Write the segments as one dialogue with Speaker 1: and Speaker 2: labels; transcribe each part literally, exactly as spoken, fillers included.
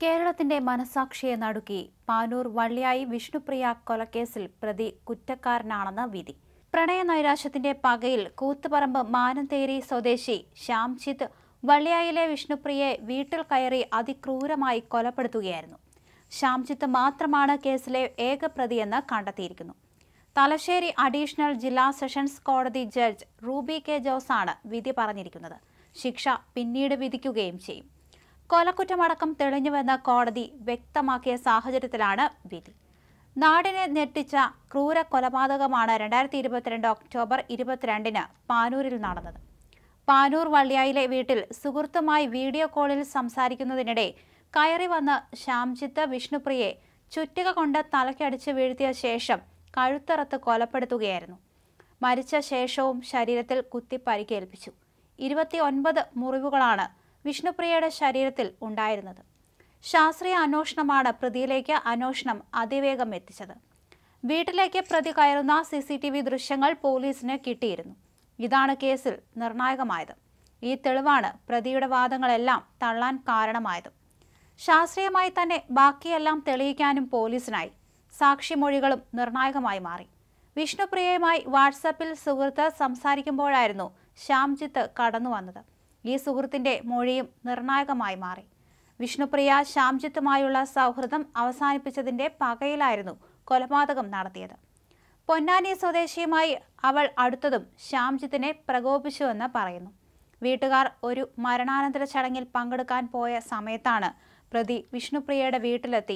Speaker 1: കേരളത്തിന്റെ മനസാക്ഷിയെ നടുക്കി പാനൂർ വള്ളിയായി വിഷ്ണുപ്രിയ കൊലക്കേസിൽ പ്രതി കുറ്റക്കാരനാണെന്ന് വിധി. പ്രണയ നൈരാശ്യത്തിന്റെ പകയിൽ കൂത്തുപറമ്പ് മാനന്തേരി സ്വദേശി ശ്യാംജിത്ത് വള്ളിയായിലെ വിഷ്ണുപ്രിയയെ വീട്ടിൽ കയറി അതിക്രൂരമായി കൊലപ്പെടുത്തുകയായിരുന്നു. ശ്യാംജിത്ത് മാത്രമാണ് കേസിലെ ഏക പ്രതിയെന്ന് കണ്ടെത്തിയിരിക്കുന്നു. തലശ്ശേരി അഡീഷണൽ ജില്ലാ സെഷൻസ് കോടതി ജഡ്ജ് റൂബി കെ ജോസാണ് വിധി പറഞ്ഞിരിക്കുന്നത്. ശിക്ഷ പിന്നീട് വിധിക്കുകയും ചെയ്യും. കൊലക്കുറ്റമടക്കം തെളിഞ്ഞുവെന്ന് കോടതി വ്യക്തമാക്കിയ സാഹചര്യത്തിലാണ് വിധി. നാടിനെ ഞെട്ടിച്ച ക്രൂര കൊലപാതകമാണ് രണ്ടായിരത്തി ഇരുപത്തിരണ്ട് ഒക്ടോബർ ഇരുപത്തിരണ്ടിന് പാനൂരിൽ നടന്നത്. പാനൂർ വള്ളിയായിലെ വീട്ടിൽ സുഹൃത്തുമായി വീഡിയോ കോളിൽ സംസാരിക്കുന്നതിനിടെ കയറി വന്ന് ശ്യാംജിത്ത് വിഷ്ണുപ്രിയയെ ചുറ്റിക കൊണ്ട് തലക്കടിച്ച് വീഴ്ത്തിയ ശേഷം കഴുത്തറത്ത് കൊലപ്പെടുത്തുകയായിരുന്നു. മരിച്ച ശേഷവും ശരീരത്തിൽ കുത്തി പരിക്കേൽപ്പിച്ചു. ഇരുപത്തി ഒൻപത് മുറിവുകളാണ് വിഷ്ണുപ്രിയയുടെ ശരീരത്തിൽ ഉണ്ടായിരുന്നത്. ശാസ്ത്രീയ അന്വേഷണമാണ് പ്രതിയിലേക്ക് അന്വേഷണം അതിവേഗം എത്തിച്ചത്. വീട്ടിലേക്ക് പ്രതി കയറുന്ന സി സി ടി വി ദൃശ്യങ്ങൾ പോലീസിന് കിട്ടിയിരുന്നു. ഇതാണ് കേസിൽ നിർണായകമായത്. ഈ തെളിവാണ് പ്രതിയുടെ വാദങ്ങളെല്ലാം തള്ളാൻ കാരണമായത്. ശാസ്ത്രീയമായി തന്നെ ബാക്കിയെല്ലാം തെളിയിക്കാനും പോലീസിനായി. സാക്ഷിമൊഴികളും നിർണായകമായി മാറി. വിഷ്ണുപ്രിയയുമായി വാട്സാപ്പിൽ സുഹൃത്ത് സംസാരിക്കുമ്പോഴായിരുന്നു ശ്യാംജിത്ത് കടന്നു വന്നത്. ഈ സുഹൃത്തിന്റെ മൊഴിയും നിർണായകമായി മാറി. വിഷ്ണുപ്രിയ ശ്യാംജിത്തുമായുള്ള സൗഹൃദം അവസാനിപ്പിച്ചതിന്റെ പകയിലായിരുന്നു കൊലപാതകം നടത്തിയത്. പൊന്നാനി സ്വദേശിയുമായി അവൾ അടുത്തതും ശ്യാംജിത്തിനെ പ്രകോപിച്ചുവെന്ന് പറയുന്നു. വീട്ടുകാർ ഒരു മരണാനന്തര ചടങ്ങിൽ പങ്കെടുക്കാൻ പോയ സമയത്താണ് പ്രതി വിഷ്ണുപ്രിയയുടെ വീട്ടിലെത്തി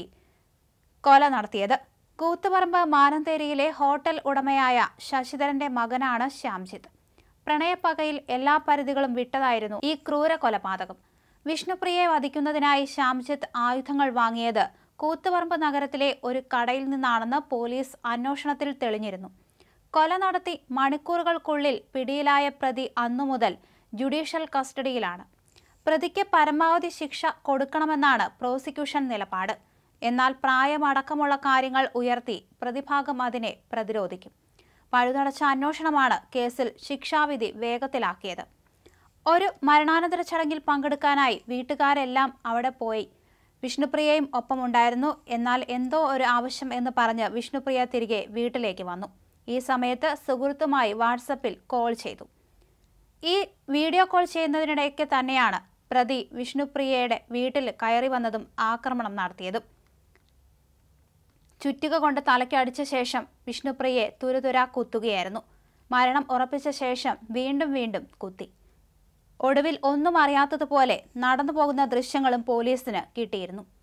Speaker 1: കൊല നടത്തിയത്. കൂത്തുപറമ്പ് മാനന്തേരിയിലെ ഹോട്ടൽ ഉടമയായ ശശിധരന്റെ മകനാണ് ശ്യാംജിത്ത്. പ്രണയപ്പകയിൽ എല്ലാ പരിധികളും വിട്ടതായിരുന്നു ഈ ക്രൂര കൊലപാതകം. വിഷ്ണുപ്രിയയെ വധിക്കുന്നതിനായി ശ്യാംജിത്ത് ആയുധങ്ങൾ വാങ്ങിയത് കൂത്തുപറമ്പ് നഗരത്തിലെ ഒരു കടയിൽ നിന്നാണെന്ന് പോലീസ് അന്വേഷണത്തിൽ തെളിഞ്ഞിരുന്നു. കൊല നടത്തി മണിക്കൂറുകൾക്കുള്ളിൽ പിടിയിലായ പ്രതി അന്നു മുതൽ ജുഡീഷ്യൽ കസ്റ്റഡിയിലാണ്. പ്രതിക്ക് പരമാവധി ശിക്ഷ കൊടുക്കണമെന്നാണ് പ്രോസിക്യൂഷൻ നിലപാട്. എന്നാൽ പ്രായമടക്കമുള്ള കാര്യങ്ങൾ ഉയർത്തി പ്രതിഭാഗം അതിനെ പ്രതിരോധിക്കും. പഴുതടച്ച അന്വേഷണമാണ് കേസിൽ ശിക്ഷാവിധി വേഗത്തിലാക്കിയത്. ഒരു മരണാനന്തര ചടങ്ങിൽ പങ്കെടുക്കാനായി വീട്ടുകാരെല്ലാം അവിടെ പോയി. വിഷ്ണുപ്രിയയും ഒപ്പമുണ്ടായിരുന്നു. എന്നാൽ എന്തോ ഒരു ആവശ്യം എന്ന് പറഞ്ഞ് വിഷ്ണുപ്രിയ തിരികെ വീട്ടിലേക്ക് വന്നു. ഈ സമയത്ത് സുഹൃത്തുമായി വാട്സപ്പിൽ കോൾ ചെയ്തു. ഈ വീഡിയോ കോൾ ചെയ്യുന്നതിനിടയ്ക്ക് തന്നെയാണ് പ്രതി വിഷ്ണുപ്രിയയുടെ വീട്ടിൽ കയറി വന്നതും ആക്രമണം നടത്തിയതും. ചുറ്റിക കൊണ്ട് തലയ്ക്കടിച്ച ശേഷം വിഷ്ണുപ്രിയയെ തുരുതുരാ കുത്തുകയായിരുന്നു. മരണം ഉറപ്പിച്ച ശേഷം വീണ്ടും വീണ്ടും കുത്തി. ഒടുവിൽ ഒന്നും അറിയാത്തതുപോലെ നടന്നു പോകുന്ന ദൃശ്യങ്ങളും പോലീസിന് കിട്ടിയിരുന്നു.